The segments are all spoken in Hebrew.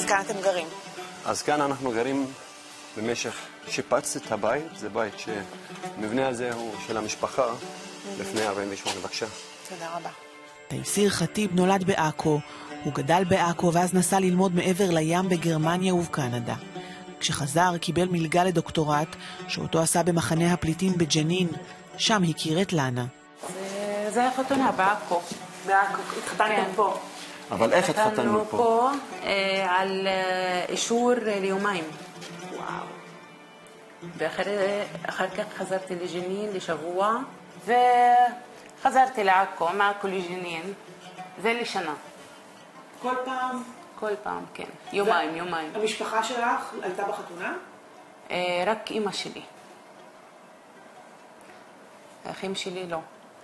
כאן אתם גרים? אז כאן אנחנו גרים במשך שיפץ את הבית. זה בית שהמבנה הזה הוא של המשפחה לפני 48. בבקשה. תודה רבה. תייסיר חטיב נולד בעכו, הוא גדל בעכו ואז נסע ללמוד מעבר לים בגרמניה ובקנדה. כשחזר קיבל מלגה לדוקטורט, שאותו עשה במחנה הפליטים בג'נין, שם הכיר את לנה. זה היה חתונה בעכו. בעכו, התחתנתם פה. אבל איך התחתנו פה? על אישור ליומיים. וואו. ואחר כך חזרתי לג'נין לשבוע, וחזרתי לעכו, מעכו לג'נין. זה לשנה. כל פעם? כל פעם, כן. יומיים. המשפחה שלך הייתה בחתונה? רק אמא שלי. האחים שלי לא.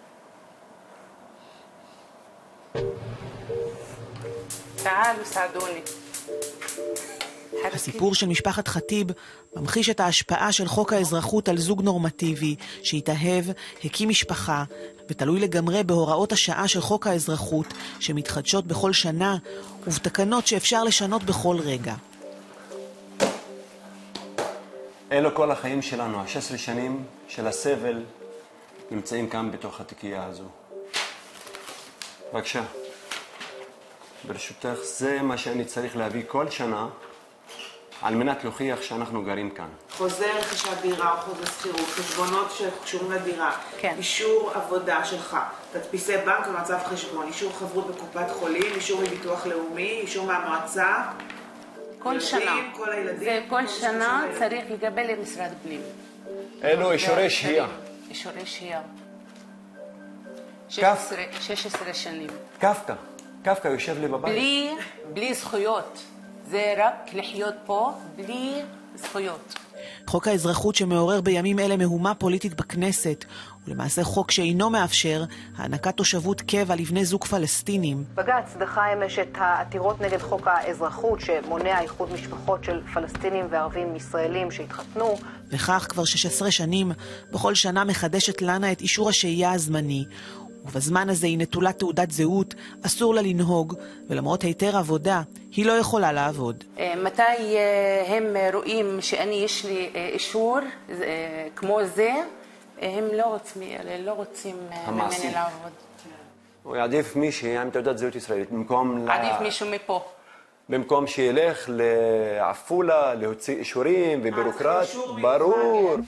תעלו, סעדוני. הסיפור של משפחת חטיב ממחיש את ההשפעה של חוק האזרחות על זוג נורמטיבי שהתאהב, הקים משפחה ותלוי לגמרי בהוראות השעה של חוק האזרחות שמתחדשות בכל שנה ובתקנות שאפשר לשנות בכל רגע. אלו כל החיים שלנו, 16 שנים של הסבל נמצאים כאן בתוך התיקייה הזו. בבקשה. ברשותך, זה מה שאני צריך להביא כל שנה על מנת להוכיח שאנחנו גרים כאן. חוזר רכישת דירה או חוזה שכירות, חשבונות שקשורים לדירה, כן. אישור עבודה שלך, תדפיסי בנק ומצב חשבון, אישור חברות בקופת חולים, אישור מביטוח לאומי, אישור מהמועצה. כל שנה. כל הילדים. זה כל שנה צריך לקבל למשרד פנים. אלו אישורי שהייה. אישורי שהייה. 16 שנים. קפקא יושב לי בבית. בלי זכויות. זה רק לחיות פה בלי זכויות. חוק האזרחות שמעורר בימים אלה מהומה פוליטית בכנסת, ולמעשה חוק שאינו מאפשר הענקת תושבות קבע לבני זוג פלסטינים. בג"ץ דחה אמש את העתירות נגד חוק האזרחות שמונע איחוד משפחות של פלסטינים וערבים ישראלים שהתחתנו. וכך כבר 16 שנים, בכל שנה מחדשת לנה את אישור השהייה הזמני, ובזמן הזה היא נטולת תעודת זהות, אסור לה לנהוג, ולמרות היתר עבודה, היא לא יכולה לעבוד. מתי הם רואים יש לי אישור כמו זה, הם לא רוצים ממני לעבוד. הוא יעדיף מישהי עם תעודת זהות ישראלית, עדיף מישהו מפה. במקום שילך לעפולה, להוציא אישורים ובירוקרט, ברור.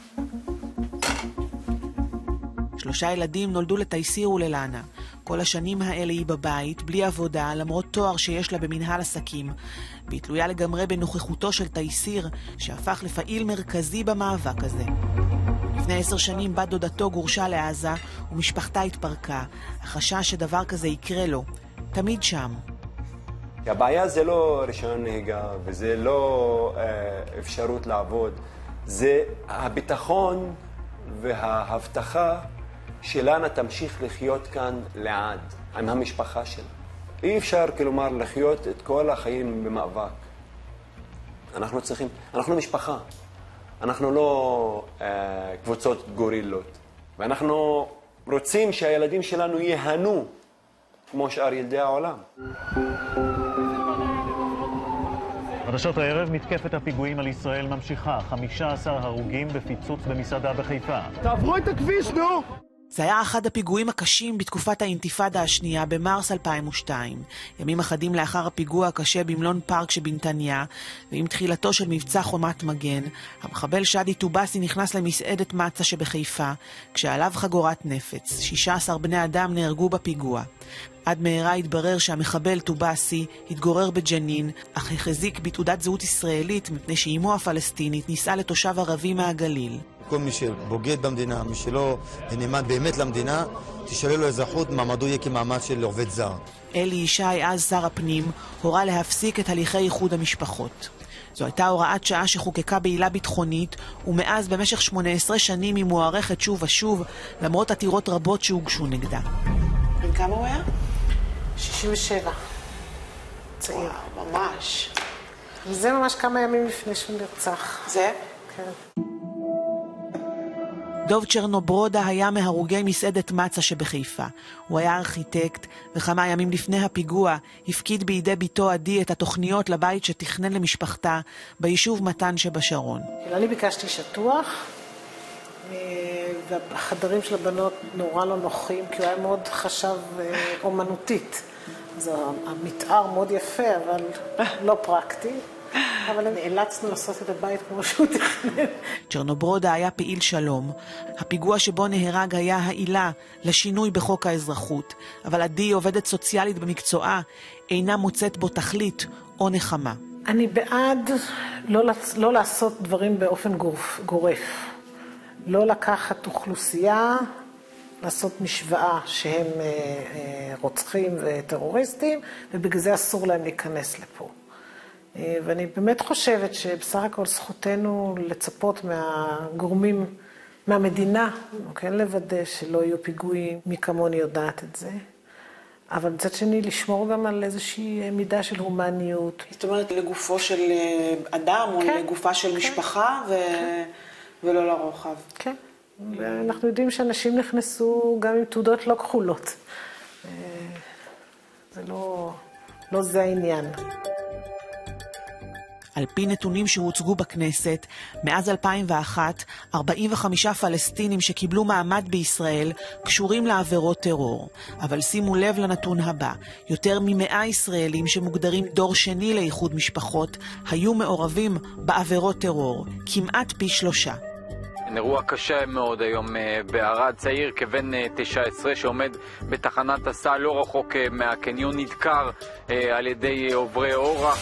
3 ילדים נולדו לתייסיר וללנה. כל השנים האלה היא בבית, בלי עבודה, למרות תואר שיש לה במנהל עסקים, והיא תלויה לגמרי בנוכחותו של תייסיר, שהפך לפעיל מרכזי במאבק הזה. לפני 10 שנים בת דודתו גורשה לעזה, ומשפחתה התפרקה. החשש שדבר כזה יקרה לו, תמיד שם. הבעיה זה לא רישיון נהיגה, וזה לא אפשרות לעבוד. זה הביטחון וההבטחה שלנה תמשיך לחיות כאן לעד, עם המשפחה שלה. אי אפשר, כלומר, לחיות את כל החיים במאבק. אנחנו משפחה. אנחנו לא קבוצות גורילות. ואנחנו רוצים שהילדים שלנו יהנו כמו שאר ילדי העולם. חדשות הערב, מתקפת הפיגועים על ישראל ממשיכה. 15 הרוגים בפיצוץ במסעדה בחיפה. תעברו את הכביש, נו! זה היה אחד הפיגועים הקשים בתקופת האינתיפאדה השנייה במרס 2002. ימים אחדים לאחר הפיגוע הקשה במלון פארק שבנתניה, ועם תחילתו של מבצע חומת מגן, המחבל שדי טובאסי נכנס למסעדת מצה שבחיפה, כשעליו חגורת נפץ. 16 בני אדם נהרגו בפיגוע. עד מהרה התברר שהמחבל טובאסי התגורר בג'נין, אך החזיק בתעודת זהות ישראלית מפני שאימו הפלסטינית נישאה לתושב ערבי מהגליל. כל מי שבוגד במדינה, מי שלא נאמן באמת למדינה, תשאלה לו אזרחות, מעמדו יהיה כמעמד של עובד זר. אלי ישי, אז שר הפנים, הורה להפסיק את הליכי איחוד המשפחות. זו הייתה הוראת שעה שחוקקה בעילה ביטחונית, ומאז במשך 18 שנים היא מוארכת שוב ושוב, למרות עתירות רבות שהוגשו נגדה. בן כמה הוא היה? 67. צעיר, ממש. וזה ממש כמה ימים לפני שהוא נרצח. זה? כן. דוב צ'רנוברודה היה מהרוגי מסעדת מצה שבחיפה. הוא היה ארכיטקט, וכמה ימים לפני הפיגוע הפקיד בידי ביתו עדי את התוכניות לבית שתכנן למשפחתה ביישוב מתן שבשרון. אני ביקשתי שטוח, והחדרים של הבנות נורא לא נוחים, כי הוא היה מאוד חשב אומנותית. אז המתאר מאוד יפה, אבל לא פרקטי. אבל נאלצנו לעשות את הבית כמו שהוא תכנן. צ'רנוברודה היה פעיל שלום. הפיגוע שבו נהרג היה העילה לשינוי בחוק האזרחות, אבל עדי, עובדת סוציאלית במקצועה, אינה מוצאת בו תכלית או נחמה. אני בעד לא לעשות דברים באופן גורף. לא לקחת אוכלוסייה, לעשות משוואה שהם רוצחים וטרוריסטים, ובגלל זה אסור להם להיכנס לפה. ואני באמת חושבת שבסך הכל זכותנו לצפות מהגורמים, מהמדינה, כן, לוודא שלא יהיו פיגועים, מי כמוני יודעת את זה. אבל מצד שני, לשמור גם על איזושהי מידה של הומניות. זאת אומרת, לגופו של אדם, כן, או לגופה של כן, משפחה, כן. ולא לרוחב. כן, ואנחנו יודעים שאנשים נכנסו גם עם תעודות לא כחולות. זה לא זה העניין. על פי נתונים שהוצגו בכנסת, מאז 2001, 45 פלסטינים שקיבלו מעמד בישראל קשורים לעבירות טרור. אבל שימו לב לנתון הבא, יותר מ100 ישראלים שמוגדרים דור שני לאיחוד משפחות, היו מעורבים בעבירות טרור, כמעט פי 3. אירוע קשה מאוד היום בערד, צעיר כבן 19 שעומד בתחנת הסעה לא רחוק מהקניון, נדקר על ידי עוברי אורח.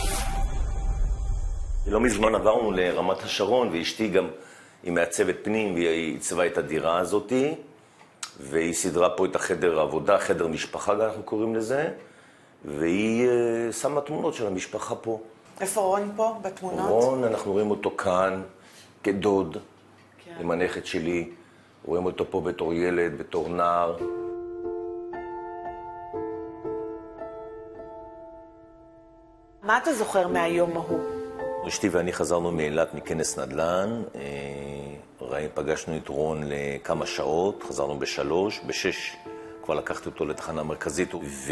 לא מזמן עברנו לרמת השרון, ואשתי גם היא מעצבת פנים, והיא עיצבה את הדירה הזאת, והיא סדרה פה את החדר העבודה, חדר משפחה, אנחנו קוראים לזה, והיא שמה תמונות של המשפחה פה. איפה רון פה בתמונות? רון, אנחנו רואים אותו כאן כדוד, כן. עם הנכד שלי, רואים אותו פה בתור ילד, בתור נער. מה אתה זוכר מהיום ההוא? אשתי ואני חזרנו מאילת מכנס נדל"ן, פגשנו את רון לכמה שעות, חזרנו ב3, ב6 כבר לקחתי אותו לתחנה מרכזית,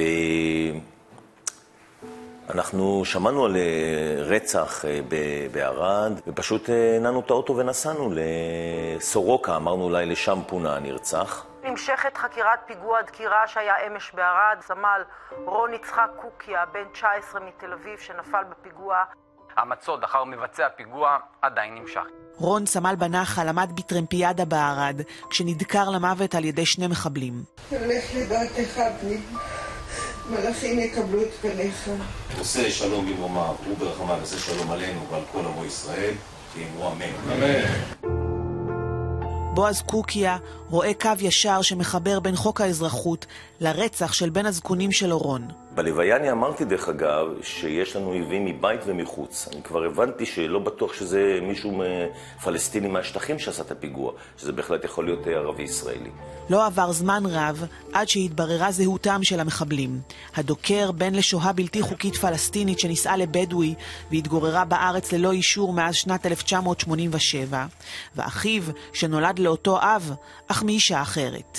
ואנחנו שמענו על רצח בערד, ופשוט נענו את האוטו ונסענו לסורוקה, אמרנו אולי לשם פונה נרצח. נמשכת חקירת פיגוע דקירה שהיה אמש בערד, סמל רון יצחק קוקיה, בן 19 מתל אביב, שנפל בפיגוע. המצוד אחר מבצע פיגוע עדיין נמשך. רון, סמל בנחל, עמד בטרמפיאדה בערד, כשנדקר למוות על ידי 2 מחבלים. הולך לדעתך בני, מלאכים יקבלו את פניך. עושה שלום במרומיו, הוא ברחמיו עושה שלום עלינו ועל כל עמו ישראל, ואמרו אמן. אמן. בועז קוקיה רואה קו ישר שמחבר בין חוק האזרחות לרצח של בן הזקונים של אורון. בלוויה אני אמרתי דרך אגב שיש לנו אויבים מבית ומחוץ. אני כבר הבנתי שלא בטוח שזה מישהו פלסטיני מהשטחים שעשה את הפיגוע, שזה בהחלט יכול להיות ערבי ישראלי. לא עבר זמן רב עד שהתבררה זהותם של המחבלים. הדוקר בן לשוהה בלתי חוקית פלסטינית שנישאה לבדואי והתגוררה בארץ ללא אישור מאז שנת 1987, ואחיו שנולד לאותו אב, אך מאישה אחרת.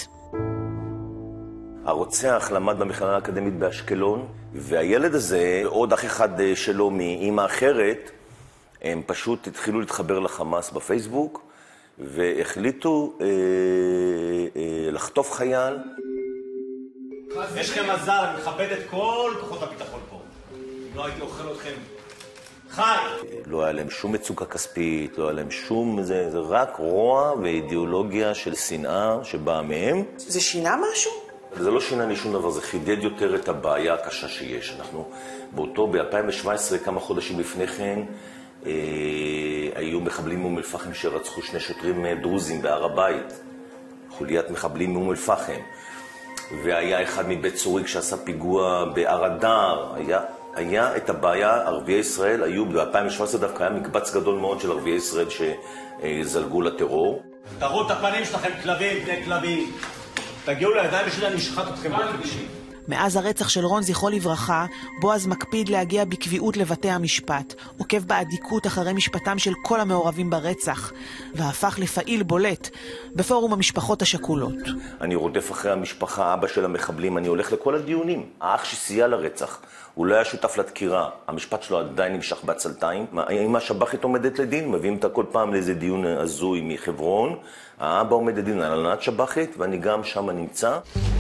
הרוצח למד במכללה האקדמית באשקלון, והילד הזה, עוד אח אחד שלו מאמא אחרת, הם פשוט התחילו להתחבר לחמאס בפייסבוק, והחליטו לחטוף חייל. יש לכם מזל, אני מכבד את כל כוחות הביטחון פה. אם לא הייתי אוכל אתכם חי. לא היה להם שום מצוקה כספית, לא היה להם שום, זה רק רוע ואידיאולוגיה של שנאה שבאה מהם. זה שינה משהו? זה לא שינה לי שום דבר, זה חידד יותר את הבעיה הקשה שיש. אנחנו ב-2017, כמה חודשים לפני כן, היו מחבלים מאום אל-פחם שרצחו 2 שוטרים דרוזים בהר הבית, חוליית מחבלים מאום אל-פחם, והיה אחד מבית צוריק שעשה פיגוע בהר אדר. היה את הבעיה, ערביי ישראל היו ב-2017 דווקא היה מקבץ גדול מאוד של ערביי ישראל שזלגו לטרור. תראו את הפנים שלכם, כלבים, בני כלבים. תגיעו לידיים בשביל אני משחק אתכם באופן אישי. מאז הרצח של רון זכרו לברכה, בועז מקפיד להגיע בקביעות לבתי המשפט, עוקב באדיקות אחרי משפטם של כל המעורבים ברצח, והפך לפעיל בולט בפורום המשפחות השכולות. אני רודף אחרי המשפחה, אבא של המחבלים, אני הולך לכל הדיונים. האח שסייע לרצח, הוא לא היה שותף לדקירה, המשפט שלו עדיין נמשך בעצלתיים. אם השב"חית עומדת לדין, מביאים אותה כל פעם לאיזה דיון הזוי מחברון, האבא עומד לדין על הלנת שב"חית, ואני גם שם נמצא.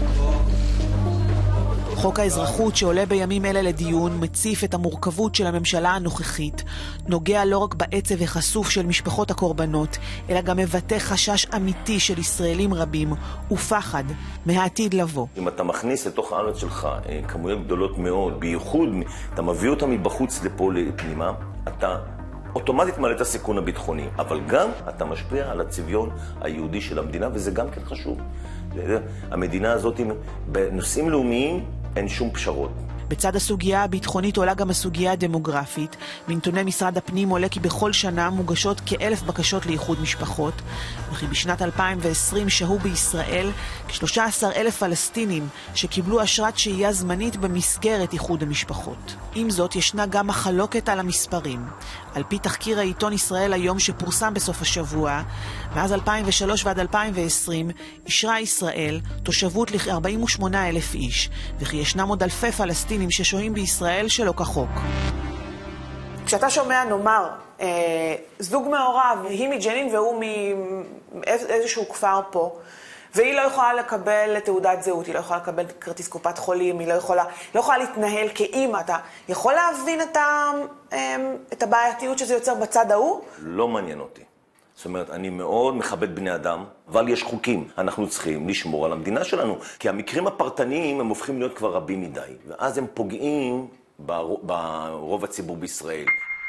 חוק האזרחות שעולה בימים אלה לדיון מציף את המורכבות של הממשלה הנוכחית, נוגע לא רק בעצב וחשוף של משפחות הקורבנות, אלא גם מבטא חשש אמיתי של ישראלים רבים ופחד מהעתיד לבוא. אם אתה מכניס לתוך הארץ שלך כמויות גדולות מאוד, בייחוד אתה מביא אותה מבחוץ לפה לפנימה, אתה אוטומטית מעלה את הסיכון הביטחוני, אבל גם אתה משפיע על הצביון היהודי של המדינה, וזה גם כן חשוב. המדינה הזאת, בנושאים לאומיים, אין שום פשרות. בצד הסוגיה הביטחונית עולה גם הסוגיה הדמוגרפית. מנתוני משרד הפנים עולה כי בכל שנה מוגשות כ1,000 בקשות לאיחוד משפחות, וכי בשנת 2020 שהו בישראל כ13,000 פלסטינים שקיבלו אשרת שהייה זמנית במסגרת איחוד המשפחות. עם זאת, ישנה גם מחלוקת על המספרים. על פי תחקיר העיתון ישראל היום שפורסם בסוף השבוע, מאז 2003 ועד 2020 אישרה ישראל תושבות ל-48,000 איש, וכי ישנם עוד אלפי פלסטינים ששוהים בישראל שלא כחוק. כשאתה שומע, נאמר, זוג מעורב, היא מג'נין והוא מאיזשהו כפר פה, והיא לא יכולה לקבל תעודת זהות, היא לא יכולה לקבל כרטיס קופת חולים, היא לא יכולה להתנהל כאימא. אתה יכול להבין את הבעייתיות שזה יוצר בצד ההוא? לא מעניין אותי. זאת אומרת, אני מאוד מכבד בני אדם, אבל יש חוקים. אנחנו צריכים לשמור על המדינה שלנו, כי המקרים הפרטניים הם הופכים להיות כבר רבים מדי, ואז הם פוגעים ברוב הציבור בישראל.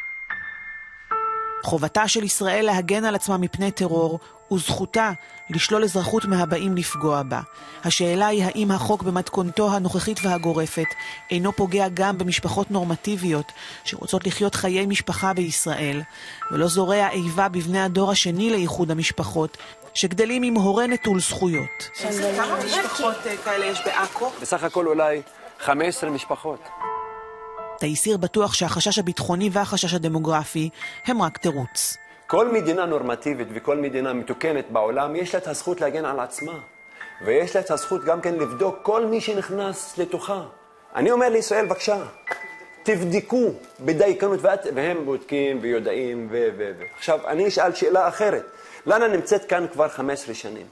חובתה של ישראל להגן על עצמה מפני טרור, וזכותה לשלול אזרחות מהבאים לפגוע בה. השאלה היא האם החוק במתכונתו הנוכחית והגורפת אינו פוגע גם במשפחות נורמטיביות שרוצות לחיות חיי משפחה בישראל, ולא זורע איבה בבני הדור השני לאיחוד המשפחות, שגדלים עם הורה נטול זכויות. כמה משפחות כאלה יש בעכו? בסך הכל אולי 15 משפחות. תייסיר בטוח שהחשש הביטחוני והחשש הדמוגרפי הם רק תירוץ. כל מדינה נורמטיבית וכל מדינה מתוקנת בעולם יש לה את הזכות להגן על עצמה. ויש לה את הזכות גם כן לבדוק כל מי שנכנס לתוכה. אני אומר לישראל, בבקשה, תבדקו בדייקנות, והם בודקים ויודעים עכשיו, אני אשאל שאלה אחרת. לנה נמצאת כאן כבר 15 שנים.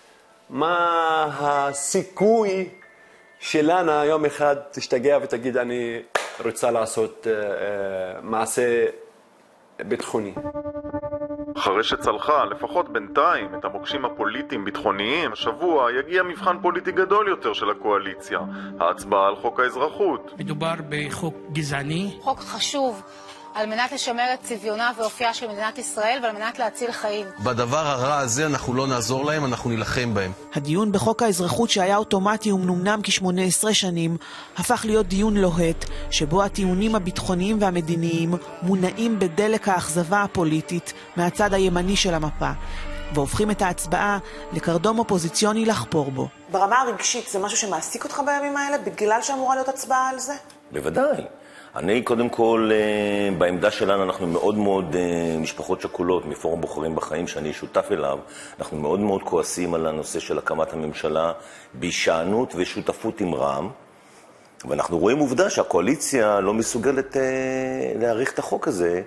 מה הסיכוי שלנה יום אחד תשתגע ותגיד, אני רוצה לעשות מעשה ביטחוני? אחרי שצלחה, לפחות בינתיים, את המוקשים הפוליטיים ביטחוניים, השבוע יגיע מבחן פוליטי גדול יותר של הקואליציה, ההצבעה על חוק האזרחות. מדובר בחוק גזעני. חוק חשוב על מנת לשמר את צביונה ואופייה של מדינת ישראל ועל מנת להציל חיים. בדבר הרע הזה אנחנו לא נעזור להם, אנחנו נלחם בהם. הדיון בחוק האזרחות שהיה אוטומטי ומנומנם כ-18 שנים, הפך להיות דיון לוהט, שבו הטיעונים הביטחוניים והמדיניים מונעים בדלק האכזבה הפוליטית מהצד הימני של המפה, והופכים את ההצבעה לקרדום אופוזיציוני לחפור בו. ברמה הרגשית זה משהו שמעסיק אותך בימים האלה, בגלל שאמורה להיות הצבעה על זה? בוודאי. אני קודם כל, בעמדה שלנו אנחנו מאוד מאוד משפחות שכולות מפורום בוחרים בחיים שאני שותף אליו, אנחנו מאוד מאוד כועסים על הנושא של הקמת הממשלה בהישענות ושותפות עם רע"מ, ואנחנו רואים עובדה שהקואליציה לא מסוגלת להאריך את החוק הזה,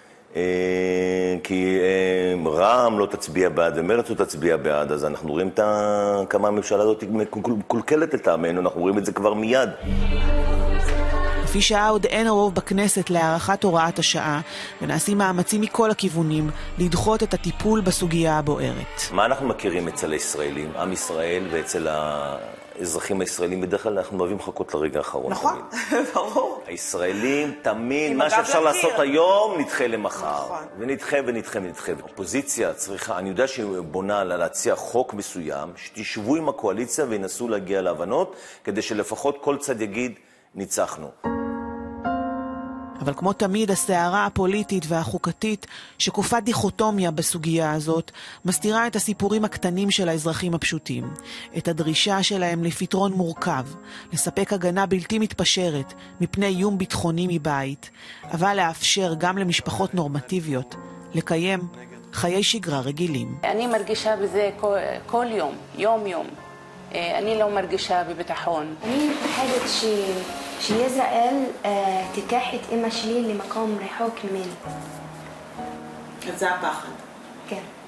כי רע"מ לא תצביע בעד ומרצ לא תצביע בעד, אז אנחנו רואים כמה הממשלה הזאת מקולקלת לטעמנו, אנחנו רואים את זה כבר מיד. לפי שעה עוד אין רוב בכנסת להארכת הוראת השעה, ונעשים מאמצים מכל הכיוונים לדחות את הטיפול בסוגיה הבוערת. מה אנחנו מכירים אצל הישראלים, עם ישראל, ואצל האזרחים הישראלים? בדרך כלל אנחנו אוהבים לחכות לרגע האחרון. נכון, ברור. הישראלים תמיד, מה שאפשר לעשות היום, נדחה למחר. ונדחה ונדחה ונדחה. אופוזיציה צריכה, אני יודע שהיא בונה להציע חוק מסוים, שתשבו עם הקואליציה וינסו להגיע להבנות, כדי שלפחות כל צד יגיד, ניצחנו. אבל כמו תמיד, הסערה הפוליטית והחוקתית שקופה דיכוטומיה בסוגיה הזאת, מסתירה את הסיפורים הקטנים של האזרחים הפשוטים, את הדרישה שלהם לפתרון מורכב, לספק הגנה בלתי מתפשרת מפני איום ביטחוני מבית, אבל לאפשר גם למשפחות נורמטיביות לקיים חיי שגרה רגילים. אני מרגישה בזה כל יום, יום. אני לא מרגישה בביטחון. אני מפחדת שישראל תיקח את אמא שלי למקום רחוק ממני. אז זה הפחד. כן.